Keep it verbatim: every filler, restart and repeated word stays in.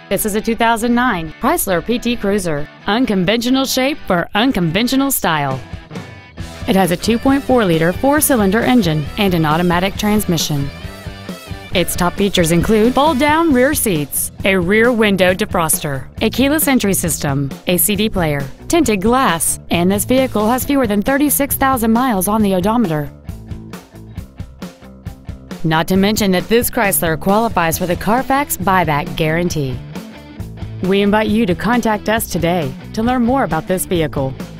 This is a two thousand nine Chrysler P T Cruiser. Unconventional shape for unconventional style. It has a two point four liter four-cylinder engine and an automatic transmission. Its top features include fold-down rear seats, a rear window defroster, a keyless entry system, a C D player, tinted glass, and this vehicle has fewer than thirty-six thousand miles on the odometer. Not to mention that this Chrysler qualifies for the Carfax buyback guarantee. We invite you to contact us today to learn more about this vehicle.